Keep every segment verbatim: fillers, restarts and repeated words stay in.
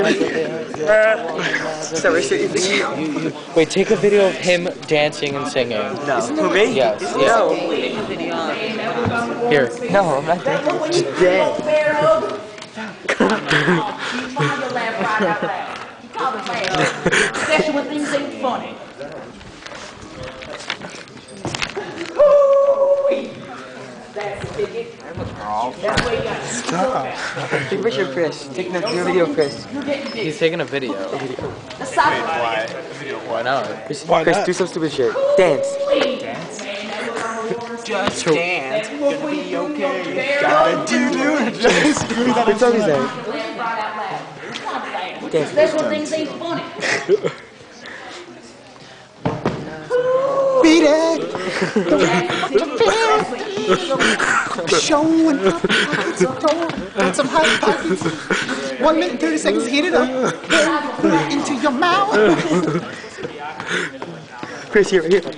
So we're shooting video. You, you, wait, take a video of him dancing and singing. No. Who, me? Yes. No. Here. No, I'm not dancing. Just dead. Especially when things ain't funny. That's a ticket. That's where you got to stop. Take a picture of Chris. Take a video of Chris. He's taking a video. Let's stop. Why? Why not? Chris, Why Chris not? do some stupid shit. Dance. Just dance. Gonna be okay. Gotta do do it. Just do that. What song is that? Dance. Especially when things ain't funny. Beat it. Showing up pockets of gold. Got some hot pockets. One minute and thirty seconds. Eat it up. Put it into your mouth. Chris, here, here.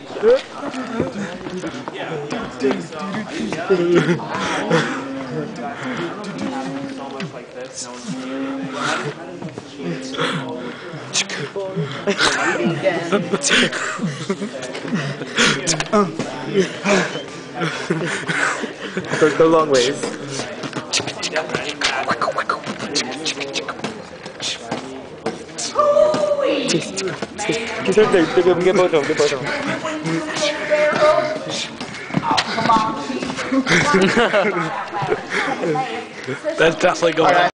go, go long ways. Get her there, get both of them, get both of them. That's definitely going on.